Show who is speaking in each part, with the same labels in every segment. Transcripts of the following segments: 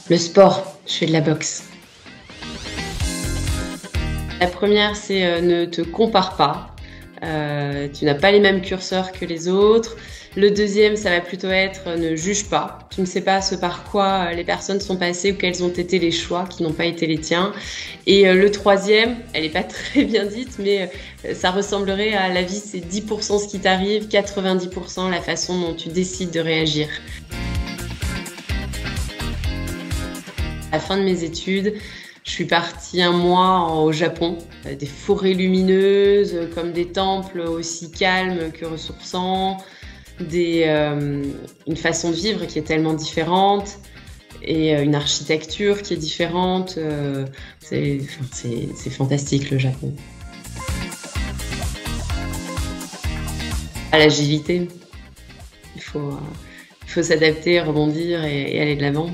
Speaker 1: Le sport, je fais de la boxe. La première, c'est ne te compare pas. Tu n'as pas les mêmes curseurs que les autres. Le deuxième, ça va plutôt être ne juge pas. Tu ne sais pas ce par quoi les personnes sont passées ou quels ont été les choix qui n'ont pas été les tiens. Et le troisième, elle n'est pas très bien dite, mais ça ressemblerait à la vie, c'est 10% ce qui t'arrive, 90% la façon dont tu décides de réagir. À la fin de mes études, je suis partie un mois au Japon. Des forêts lumineuses, comme des temples aussi calmes que ressourçants, une façon de vivre qui est tellement différente et une architecture qui est différente. C'est fantastique, le Japon. À l'agilité, il faut s'adapter, rebondir et aller de l'avant.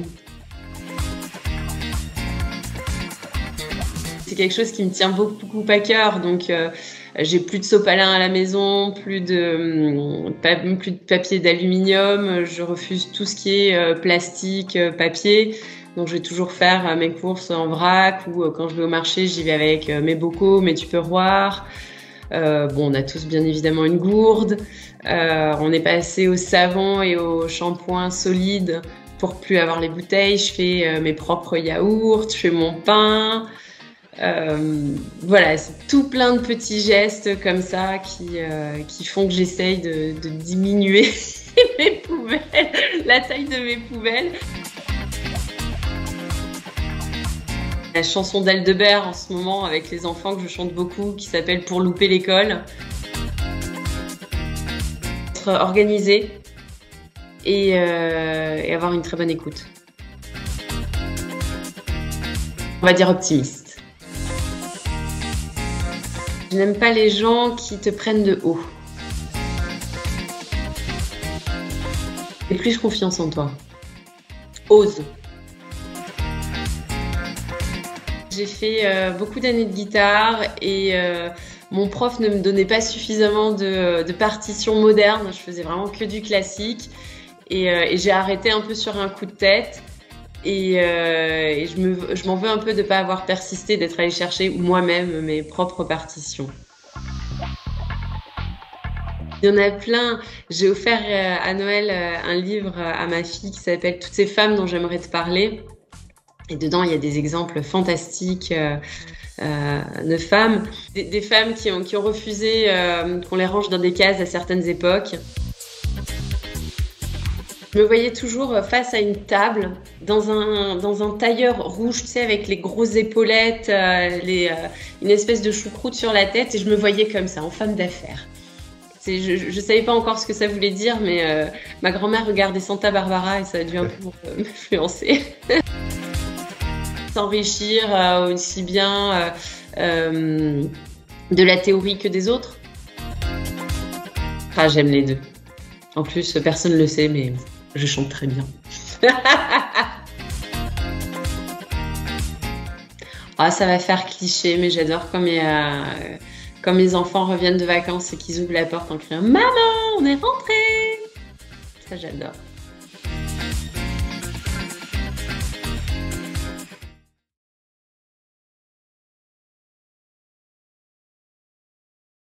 Speaker 1: C'est quelque chose qui me tient beaucoup à cœur, donc j'ai plus de sopalin à la maison, plus de papier d'aluminium, je refuse tout ce qui est plastique, papier, donc je vais toujours faire mes courses en vrac ou quand je vais au marché, j'y vais avec mes bocaux, mes tupperwares. On a tous bien évidemment une gourde, on est passé au savon et au shampoing solide pour plus avoir les bouteilles, je fais mes propres yaourts, je fais mon pain. Voilà, c'est tout plein de petits gestes comme ça qui font que j'essaye de diminuer mes poubelles, la taille de mes poubelles. La chanson d'Aldebert en ce moment avec les enfants que je chante beaucoup qui s'appelle Pour louper l'école. Être organisé et avoir une très bonne écoute. On va dire optimiste. Je n'aime pas les gens qui te prennent de haut. Aie plus confiance en toi. Ose. J'ai fait beaucoup d'années de guitare et mon prof ne me donnait pas suffisamment de partitions modernes. Je faisais vraiment que du classique et j'ai arrêté un peu sur un coup de tête. Et je m'en veux un peu de ne pas avoir persisté, d'être allée chercher moi-même mes propres partitions. Il y en a plein. J'ai offert à Noël un livre à ma fille qui s'appelle « Toutes ces femmes dont j'aimerais te parler ». Et dedans, il y a des exemples fantastiques de femmes. Des femmes qui ont refusé qu'on les range dans des cases à certaines époques. Je me voyais toujours face à une table, dans un tailleur rouge, tu sais, avec les grosses épaulettes, une espèce de choucroute sur la tête, et je me voyais comme ça, en femme d'affaires. Je savais pas encore ce que ça voulait dire, mais ma grand-mère regardait Santa Barbara et ça a dû un peu m'influencer. S'enrichir aussi bien de la théorie que des autres. Ah, j'aime les deux. En plus, personne ne le sait, mais je chante très bien. Ah, ça va faire cliché, mais j'adore quand mes enfants reviennent de vacances et qu'ils ouvrent la porte en criant « Maman, on est rentrés !» Ça, j'adore.